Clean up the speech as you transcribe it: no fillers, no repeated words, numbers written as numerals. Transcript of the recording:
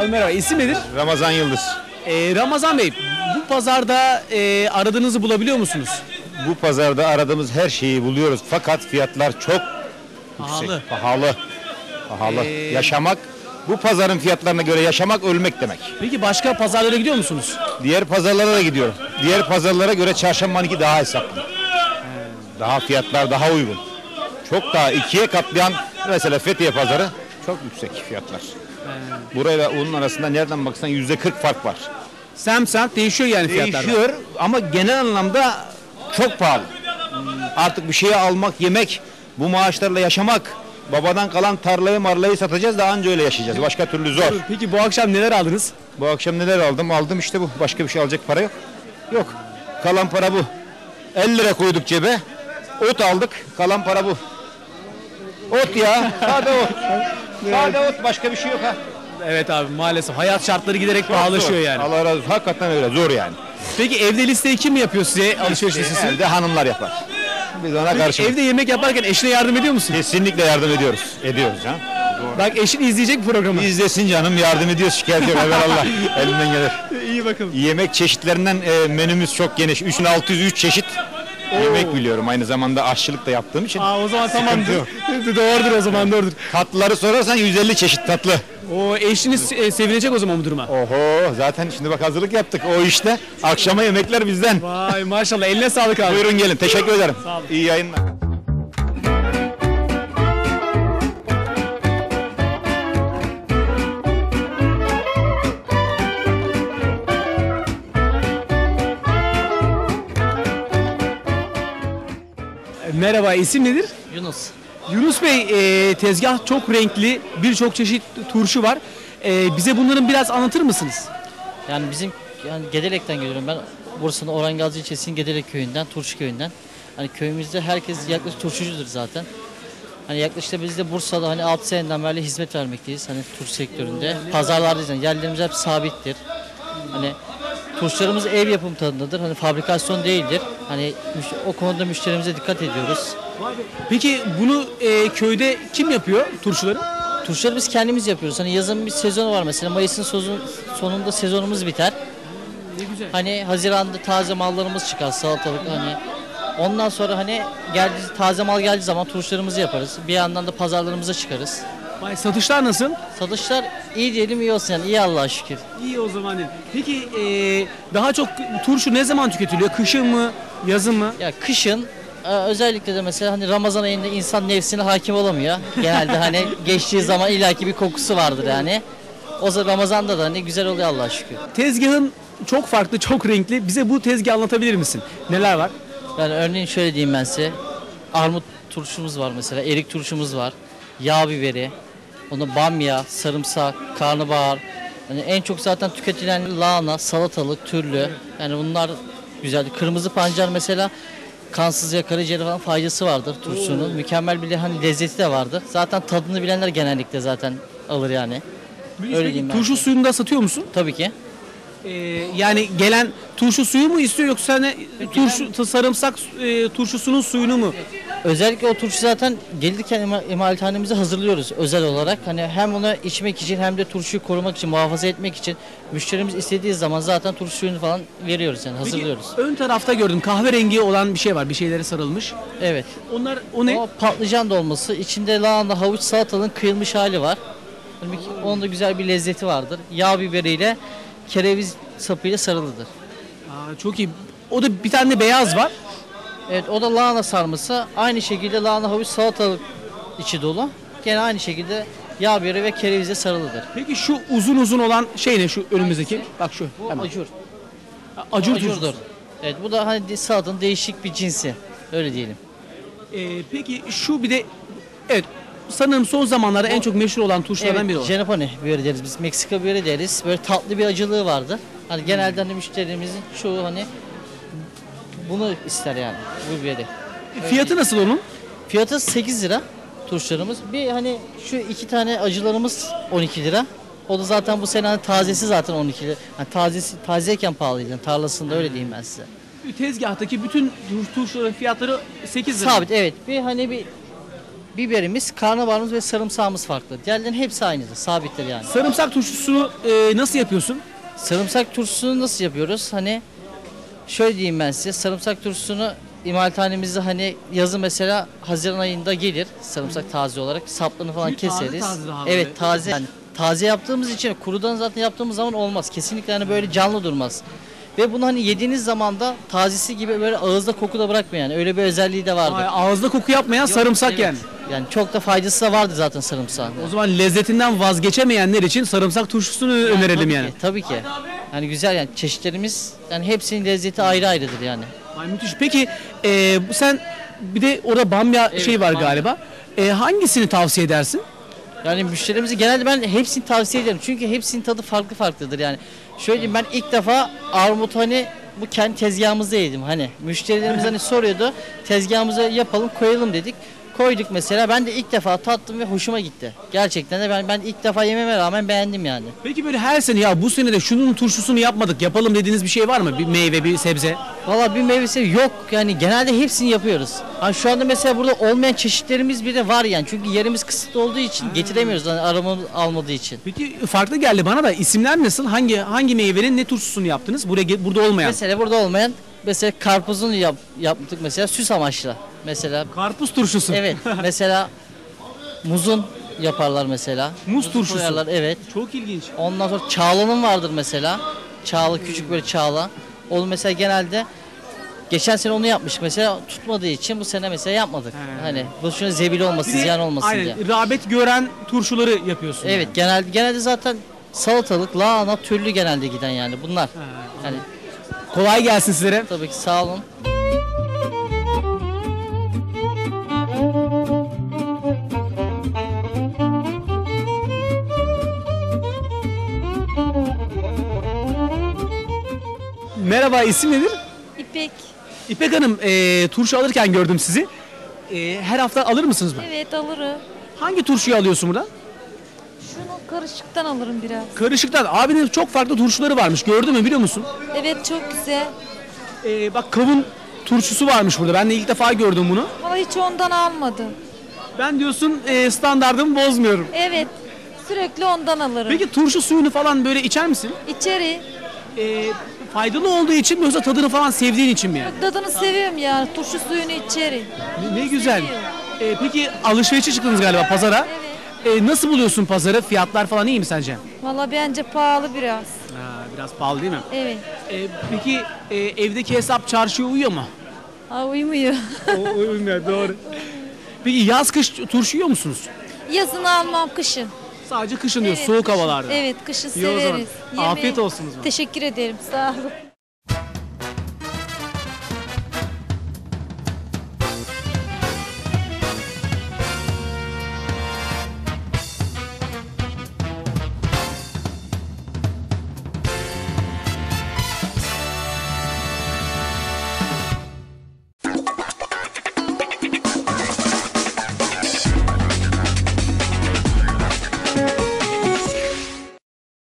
Abi merhaba, isim nedir? Ramazan Yıldız. Ramazan Bey, bu pazarda aradığınızı bulabiliyor musunuz? Bu pazarda aradığımız her şeyi buluyoruz fakat fiyatlar çok yüksek. Pahalı. Yaşamak, bu pazarın fiyatlarına göre yaşamak ölmek demek. Peki başka pazarlara gidiyor musunuz? Diğer pazarlara da gidiyorum. Diğer pazarlara göre çarşambanınki daha hesaplı. Daha fiyatlar daha uygun. Çok daha ikiye katlayan mesela Fethiye pazarı çok yüksek fiyatlar. Burayla onun arasında nereden baksan %40 fark var. Semt değişiyor yani fiyatlar. Değişiyor ama genel anlamda çok pahalı. Artık bir şeyi almak, yemek, bu maaşlarla yaşamak, babadan kalan tarlayı marlayı satacağız da anca öyle yaşayacağız. Başka türlü zor. Peki bu akşam neler aldınız? Bu akşam neler aldım? Aldım işte bu. Başka bir şey alacak para yok. Yok. Kalan para bu. 50 lira koyduk cebe. Ot aldık. Kalan para bu. Ot ya. Sade ot. Sade ot. Başka bir şey yok ha. Evet abi, maalesef hayat şartları giderek pahalaşıyor yani. Allah razı olsun. Hakikaten öyle. Zor yani. Peki evde listeyi kim yapıyor size alışveriş listesini? Evde hanımlar yapar. Biz ona karşı. Evde yemek yaparken eşine yardım ediyor musun? Kesinlikle yardım ediyoruz. Ediyoruz ha. Bak, eşin izleyecek bu programı. İzlesin canım, yardım ediyoruz, şikayet yok. Allah elimden gelir. İyi bakalım. Yemek çeşitlerinden menümüz çok geniş. 3603 çeşit yemek biliyorum. Aynı zamanda aşçılık da yaptığım için. O zaman tamamdır. yok. Doğrudur o zaman, doğrudur. Tatlıları sorarsan 150 çeşit tatlı. Eşiniz sevinecek o zaman bu duruma. Oho, zaten şimdi bak hazırlık yaptık o işte. Akşama yemekler bizden. Vay maşallah, eline sağlık abi. Buyurun gelin, teşekkür ederim. Sağ olun. İyi yayınlar. Merhaba, isim nedir? Yunus. Yunus Bey, tezgah çok renkli, birçok çeşit turşu var. Bize bunların biraz anlatır mısınız? Yani bizim Gedelek'ten geliyorum ben. Bursa'nın Orhangazi ilçesinin Gedelek köyünden, Turşu köyünden. Hani köyümüzde herkes yaklaşık turşucudur zaten. Hani yaklaşık biz de Bursa'da 6 seneden beri hizmet vermekteyiz hani turşu sektöründe. Pazarlardayız yani yerlerimiz hep sabittir. Hani turşularımız ev yapım tadındadır. Hani fabrikasyon değildir. Hani o konuda müşterimize dikkat ediyoruz. Peki bunu köyde kim yapıyor turşuları? Turşuları biz kendimiz yapıyoruz. Hani yazın bir sezonu var mesela. Mayıs'ın sonunda sezonumuz biter. Ne güzel. Hani Haziran'da taze mallarımız çıkar, salatalık hani. Ondan sonra hani taze mal geldiği zaman turşularımızı yaparız. Bir yandan da pazarlarımıza çıkarız. Vay, satışlar nasıl? Satışlar iyi diyelim, iyi olsun yani, iyi Allah'a şükür. İyi o zaman değil. Peki daha çok turşu ne zaman tüketiliyor? Kışın mı, yazın mı? Ya kışın özellikle de mesela hani Ramazan ayında insan nefsine hakim olamıyor. Genelde hani geçtiği zaman illaki bir kokusu vardır yani. O zaman Ramazan'da da hani güzel oluyor Allah'a şükür. Tezgahın çok farklı, çok renkli. Bize bu tezgahı anlatabilir misin? Neler var? Yani örneğin şöyle diyeyim ben size. Armut turşumuz var mesela, erik turşumuz var, yağ biberi, onu bamya, sarımsak, karnabahar. Yani en çok zaten tüketilen lahana, salatalık, türlü. Yani bunlar güzel. Kırmızı pancar mesela kansız karaciğere falan faydası vardır turşunun. Mükemmel bir hani lezzeti de vardır. Zaten tadını bilenler genellikle zaten alır yani. Öyle diyeyim ben. Turşu suyunu da satıyor musun? Tabii ki. Yani gelen turşu suyu mu istiyor, yoksa hani sarımsak turşusunun suyunu mu? Özellikle o turşu zaten gelirken imalathanemize hazırlıyoruz özel olarak. Hani hem onu içmek için hem de turşuyu korumak için, muhafaza etmek için müşterimiz istediği zaman zaten turşu suyunu falan veriyoruz yani, hazırlıyoruz. Peki, ön tarafta gördüm kahverengi olan bir şey var, bir şeylere sarılmış. Evet. O ne? O patlıcan dolması, içinde lahana, havuç, salatalığın kıyılmış hali var. Onun da güzel bir lezzeti vardır. Yağ biberiyle, kereviz sapıyla sarılıdır. Çok iyi. O da bir tane de beyaz var. Evet, o da lahana sarması. Aynı şekilde lahana, havuç, salatalık içi dolu. Gene aynı şekilde yağ biberi ve kerevizle sarılıdır. Peki şu uzun uzun olan şey ne, şu önümüzdeki? Bak şu. Bu hemen. acur. Acur Acurdur. turşusu. Evet, bu da hani salatanın değişik bir cinsi. Öyle diyelim. Peki şu bir de, evet, sanırım son zamanlarda en çok meşhur olan turşulardan biri o. Jenopane biberi deriz biz. Meksika biberi deriz. Böyle tatlı bir acılığı vardır. Hani genelde hani müşterimizin çoğu hani bunu ister yani, bu biberi. Fiyatı nasıl onun? Fiyatı 8 lira turşularımız. Bir hani şu iki tane acılarımız 12 lira. O da zaten bu sene hani tazesi zaten 12 lira. Yani tazeyken pahalıydı. Yani tarlasında, öyle diyeyim ben size. Tezgahtaki bütün turşuların fiyatları 8 lira. Sabit, evet. Bir hani bir biberimiz, karnabaharımız ve sarımsağımız farklı. Diğerlerinin hepsi aynıdır, sabittir yani. Sarımsak turşusunu nasıl yapıyorsun? Sarımsak turşusunu nasıl yapıyoruz? Hani şöyle diyeyim ben size, sarımsak turşusunu imalathanemizde hani yazın mesela Haziran ayında gelir sarımsak taze olarak, saplarını falan Taze keseriz. taze daha Evet, böyle. taze. Yani taze yaptığımız için kurudan zaten yaptığımız zaman olmaz. Kesinlikle hani böyle canlı durmaz. Ve bunu hani yediğiniz zaman da tazesi gibi böyle ağızda koku da bırakmıyor yani. Öyle bir özelliği de vardır. Ağızda koku yapmayan sarımsak Evet. yani. Yani çok da faydası da vardı zaten sarımsağın. O zaman lezzetinden vazgeçemeyenler için sarımsak turşusunu önerelim Tabii yani. ki, tabii ki. Yani güzel yani çeşitlerimiz yani hepsinin lezzeti ayrı ayrıdır yani. Ay müthiş. Peki sen bir de orada bamya Evet, şey var bamya. galiba. Hangisini tavsiye edersin? Yani müşterimize genelde ben hepsini tavsiye ederim. Çünkü hepsinin tadı farklı farklıdır yani. Şöyle diyeyim, ben ilk defa armut hani bu kendi tezgahımızda yedim. Hani müşterilerimiz hani soruyordu, tezgahımıza yapalım koyalım dedik. Koyduk mesela, ben de ilk defa tattım ve hoşuma gitti. Gerçekten de ben ilk defa yememe rağmen beğendim yani. Peki böyle her sene ya bu sene de şunun turşusunu yapmadık yapalım dediğiniz bir şey var mı? Bir meyve, bir sebze? Valla bir meyvesi yok yani, genelde hepsini yapıyoruz. Hani şu anda mesela burada olmayan çeşitlerimiz bile var yani. Çünkü yerimiz kısıtlı olduğu için getiremiyoruz hani arama almadığı için. Peki farklı geldi bana da, isimler nasıl? Hangi meyvenin ne turşusunu yaptınız? Burada olmayan. Mesela burada olmayan, mesela karpuzunu yaptık mesela süs amaçlı. Mesela Karpuz turşusu. evet, mesela muzun yaparlar mesela. Muz Muzu turşusu. koyarlar, evet. Çok ilginç. Ondan sonra çağlanın vardır mesela. Çağla, küçük böyle çağla. Onu mesela genelde geçen sene onu yapmış mesela, tutmadığı için bu sene mesela yapmadık. Hani bu şuna zebil olmasın, Bir de ziyan olmasın aynen, diye. rağbet gören turşuları yapıyorsun. Evet, genelde zaten salatalık, lahana, türlü genelde giden yani bunlar. Hani Kolay gelsin sizlere. tabii ki, sağ olun. Merhaba, isim nedir? İpek. İpek Hanım, turşu alırken gördüm sizi. Her hafta alır mısınız mı? Evet, alırım. Hangi turşuyu alıyorsun buradan? Şunu karışıktan alırım biraz. Karışıktan. Abinin çok farklı turşuları varmış. Gördün mü, biliyor musun? Evet, çok güzel. Bak, kavun turşusu varmış burada. Ben de ilk defa gördüm bunu. Ama hiç ondan almadım. Ben diyorsun standardımı bozmuyorum. Evet, sürekli ondan alırım. Peki turşu suyunu falan böyle içer misin? İçeri. Faydalı olduğu için mi yoksa tadını falan sevdiğin için mi yani? Tadını seviyorum yani. Turşu suyunu içeri. Ne güzel. Peki alışverişe çıktınız galiba pazara. Nasıl buluyorsun pazarı? Fiyatlar falan iyi mi sence? Valla bence pahalı biraz. Biraz pahalı değil mi? Evet. Peki evdeki hesap çarşıya uyuyor mu? Aa, uyumuyor. Uymuyor, doğru. Peki yaz kış turşu yiyor musunuz? Yazın almam, kışın. Sadece kışın diyor, Evet, soğuk kışın. havalarda. Evet, kışın İyi o zaman. severiz. Afiyet olsun o zaman. Teşekkür ederim. Sağ olun.